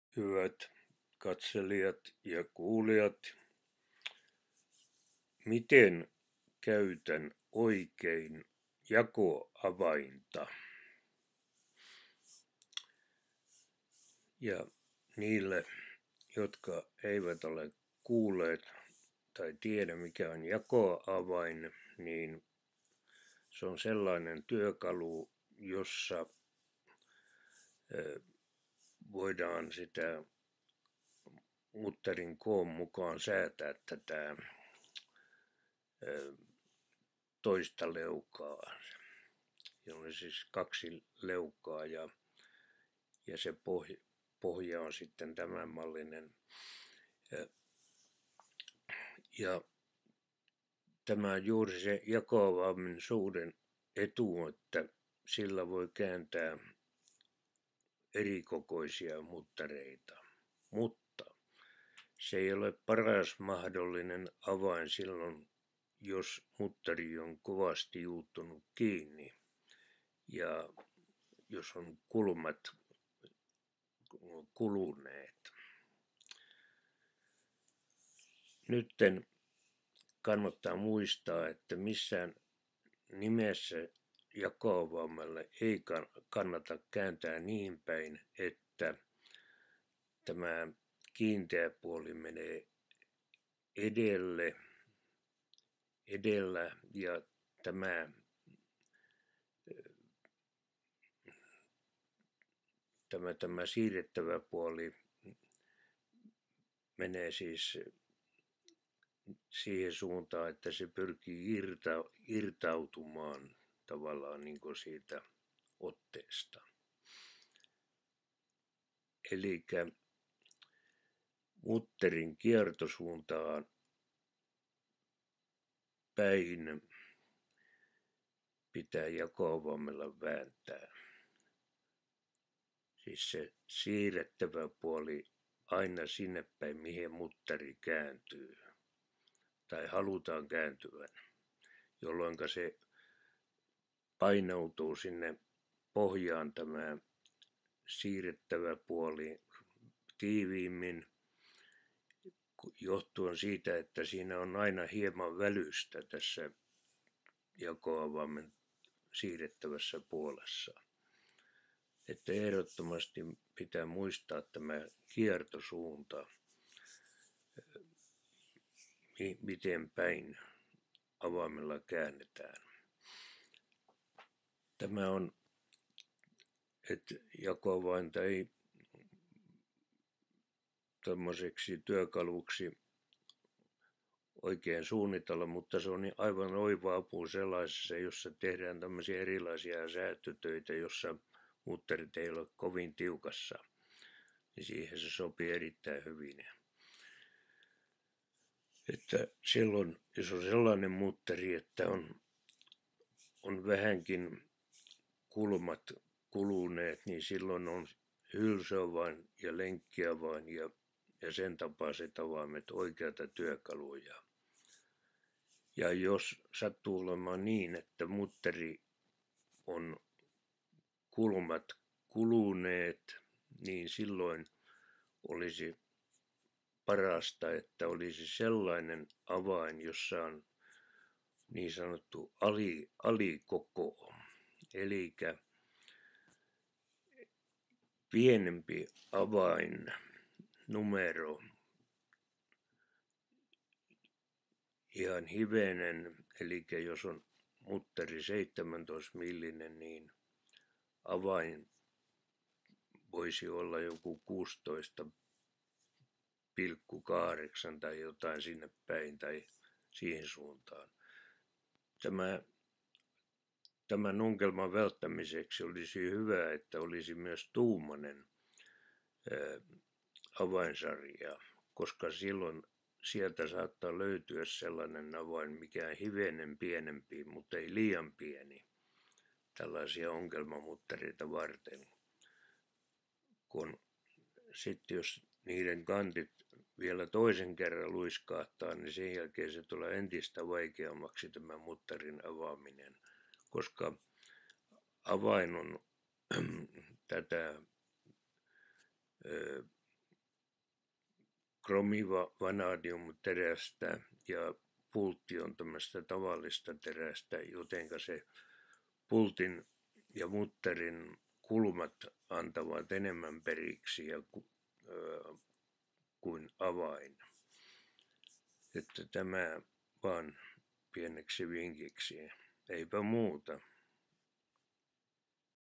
Hyvät katselijat ja kuulijat, miten käytän oikein jakoavainta? Ja niille, jotka eivät ole kuulleet tai tiedä mikä on jakoavain, niin se on sellainen työkalu, jossa voidaan sitä mutterin koon mukaan säätää tätä toista leukaa. Jolla on siis 2 leukaa ja se pohja on sitten tämän mallinen. Ja tämä on juuri se jakoavaimen suuren etu, että sillä voi kääntää erikokoisia muttareita. Mutta se ei ole paras mahdollinen avain silloin, jos mutteri on kovasti juuttunut kiinni ja jos on kulmat kuluneet. Nytten kannattaa muistaa, että missään nimessä jakoavaimelle ei kannata kääntää niin päin, että tämä kiinteä puoli menee edellä ja tämä siirrettävä puoli menee siis siihen suuntaan, että se pyrkii irtautumaan tavallaan niin kuin siitä otteesta. Eli mutterin kiertosuuntaan päin pitää jakoavaimella vääntää. Siis se siirrettävä puoli aina sinne päin, mihin mutteri kääntyy tai halutaan kääntyvän, jolloin se painautuu sinne pohjaan tämä siirrettävä puoli tiiviimmin, johtuen siitä, että siinä on aina hieman välystä tässä jakoavaimen siirrettävässä puolessa. Että ehdottomasti pitää muistaa tämä kiertosuunta, miten päin avaimella käännetään. Tämä on, että jakoavainta ei tämmöiseksi työkaluksi oikein suunnitella, mutta se on aivan oiva apu sellaisessa, jossa tehdään tämmöisiä erilaisia säätötöitä, jossa mutterit ei ole kovin tiukassa, niin siihen se sopii erittäin hyvin. Että silloin, jos on sellainen mutteri, että on vähänkin kulmat kuluneet, niin silloin on hylsyavain ja lenkkiavain ja sen tapaiset avaimet oikeata työkaluja. Ja jos sattuu olemaan niin, että mutteri on kulmat kuluneet, niin silloin olisi parasta, että olisi sellainen avain, jossa on niin sanottu alikoko, eli pienempi avainnumero, ihan hivenen, eli jos on mutteri 17 millinen, niin avain voisi olla joku 16,8 tai jotain sinne päin tai siihen suuntaan. Tämän ongelman välttämiseksi olisi hyvä, että olisi myös tuumainen avainsarja, koska silloin sieltä saattaa löytyä sellainen avain, mikä on hivenen pienempi, mutta ei liian pieni, tällaisia ongelmamuttereita varten. Kun sitten jos niiden kantit vielä toisen kerran luiskahtaa, niin sen jälkeen se tulee entistä vaikeammaksi tämä mutterin avaaminen, koska avain on tätä kromiva vanadiumterästä ja pultti on tämmöistä tavallista terästä, jotenka se pultin ja mutterin kulmat antavat enemmän periksi kuin avain. Että tämä vaan pieneksi vinkiksi, eipä muuta.